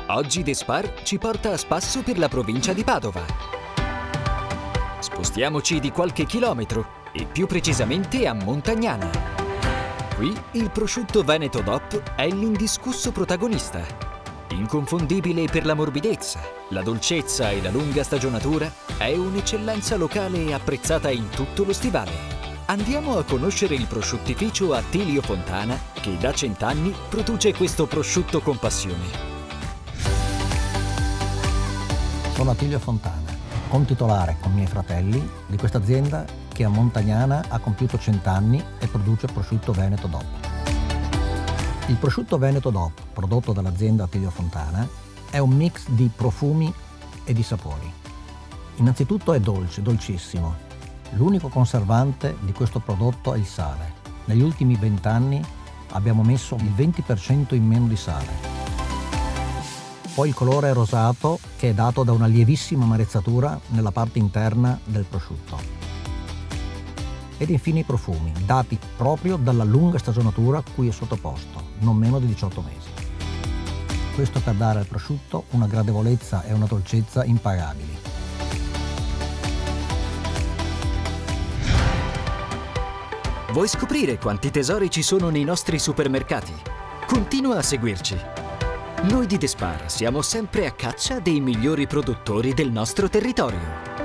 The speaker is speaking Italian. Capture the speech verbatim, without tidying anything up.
Oggi Despar ci porta a spasso per la provincia di Padova. Spostiamoci di qualche chilometro e più precisamente a Montagnana. Qui il prosciutto Veneto D O P è l'indiscusso protagonista. Inconfondibile per la morbidezza, la dolcezza e la lunga stagionatura, è un'eccellenza locale apprezzata in tutto lo stivale. Andiamo a conoscere il prosciuttificio Attilio Fontana, che da cent'anni produce questo prosciutto con passione. Sono Attilio Fontana, contitolare con i miei fratelli di questa azienda che a Montagnana ha compiuto cent'anni e produce prosciutto Veneto D O P. Il prosciutto Veneto D O P, prodotto dall'azienda Attilio Fontana, è un mix di profumi e di sapori. Innanzitutto è dolce, dolcissimo. L'unico conservante di questo prodotto è il sale. Negli ultimi vent'anni abbiamo messo il venti per cento in meno di sale. Poi il colore è rosato, che è dato da una lievissima amarezzatura nella parte interna del prosciutto. Ed infine i profumi, dati proprio dalla lunga stagionatura cui è sottoposto, non meno di diciotto mesi. Questo per dare al prosciutto una gradevolezza e una dolcezza impagabili. Vuoi scoprire quanti tesori ci sono nei nostri supermercati? Continua a seguirci. Noi di Despar siamo sempre a caccia dei migliori produttori del nostro territorio.